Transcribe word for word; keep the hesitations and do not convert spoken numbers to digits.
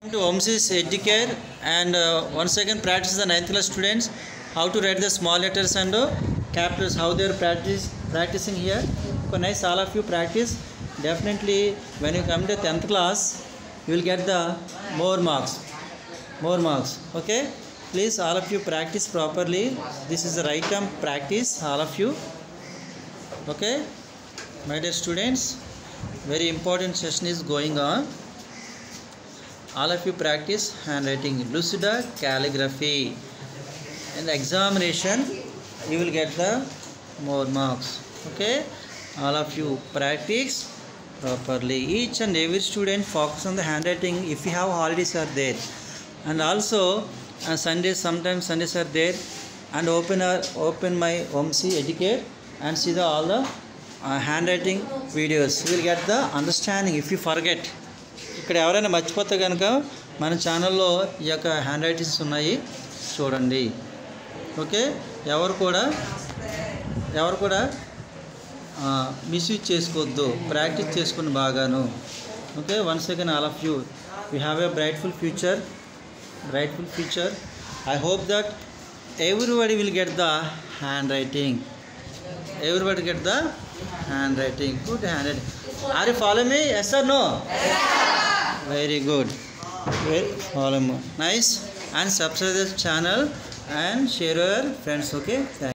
To Omsis Educare, and uh, once again practice the ninth class students how to write the small letters and uh, capitals, how they are practice practicing here. So nice, all of you practice. Definitely when you come to tenth class you will get the more marks more marks okay, please all of you practice properly. This is the right time practice, all of you. Okay, my dear students, very important session is going on. All of you practice handwriting, lucida calligraphy. In the examination you will get the more marks. Okay, all of you practice properly. Each and every student focus on the handwriting if you have holidays are there, and also uh, Sundays, sometimes Sundays are there, and open our open my Omsi Educate and see the all the uh, handwriting videos. You will get the understanding if you forget. ఇక్కడ ఎవరైనా మర్చిపోతే కనుక మన ఛానల్లో ఈ యొక్క hand writings ఉన్నాయి, చూడండి. ఓకే, ఎవరు కూడా ఎవరు కూడా మిస్యూజ్ చేసుకోవద్దు, ప్రాక్టీస్ చేసుకుని బాగాను. Okay, once again all of you, we have a brightful future brightful future I hope that everybody will get the handwriting. Everybody get the handwriting. Good handwriting. Are you following me? Yes or no? Very good. Very follow me. Nice. And subscribe this channel and share your friends. Okay. Thank you.